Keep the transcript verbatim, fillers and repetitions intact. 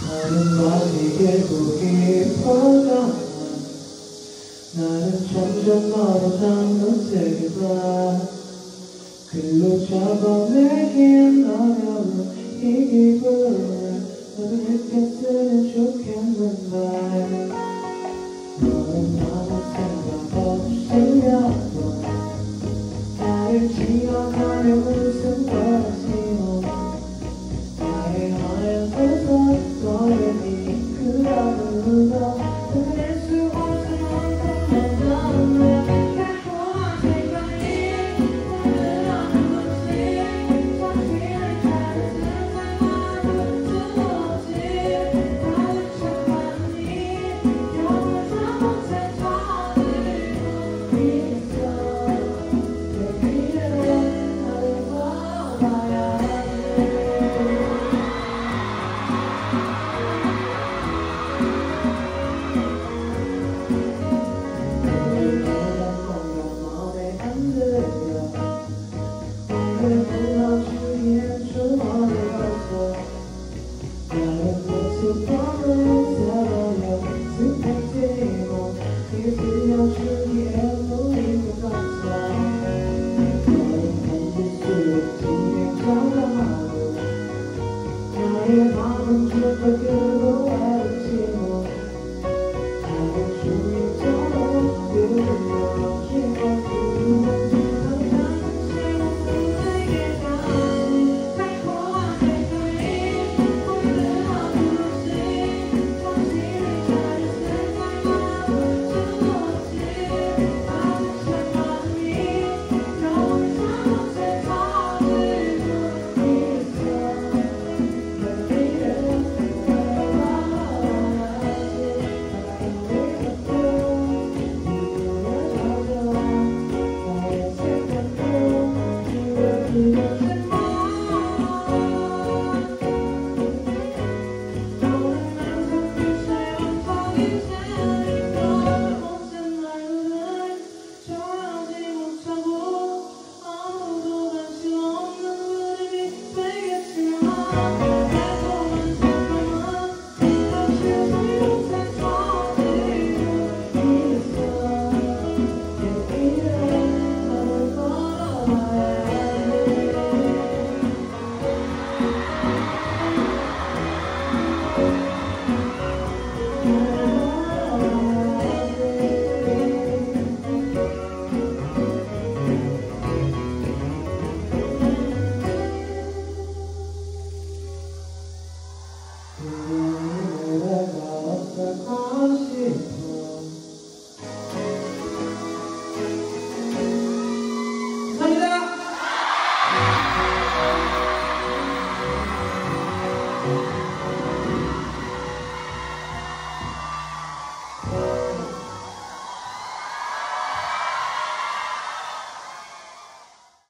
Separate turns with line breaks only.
나는 많이 길고 깊어져 나는 점점 멀어져는 세계 봐 글로 잡아내긴 어려운 이 기분을 너도 느꼈으면 좋겠는데 너는 아무 생각 없이 몇 나를 지워가려 무슨 거라시오 나의 하얀에서 너의 미끄러운 눈도 끊을 수 없는 만큼 너는 달콤한 생각이 흐르는 거지 정신을 차리는 말만은 수없이 나는 참았니 영원히 못해 찾으고 있어 불러주기엔 좀 어려웠어 나는 모습 없는 사람이야 스펙티모 이게 들려주기엔 무리인 것 같아 너는 힘들수록 진행자하고 나의 마음은 좀 더 크고 외롭지 뭐 작은 주위처럼 들려주고 내가 어떨 것이